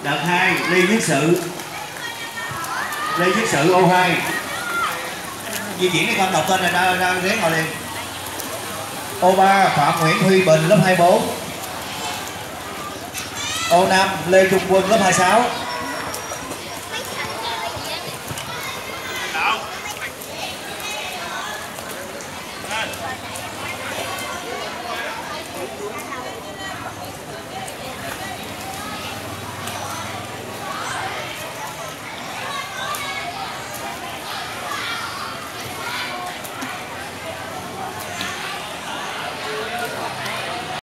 Đợt 2 Lê Viết Sự. Lê Viết Sự ô 2. Di chuyển đi con, đọc tên này ra ghế ngồi liền. Ô 3 Phạm Nguyễn Huy Bình lớp 24. Ô 5 Lê Trung Quân lớp 26.